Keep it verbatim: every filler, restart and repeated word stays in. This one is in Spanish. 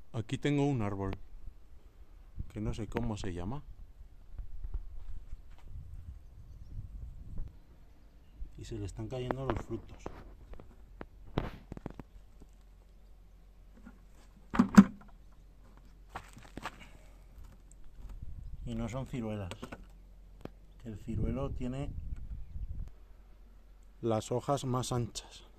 Aquí tengo un árbol que no sé cómo se llama y se le están cayendo los frutos. Y no son ciruelas. El ciruelo tiene las hojas más anchas.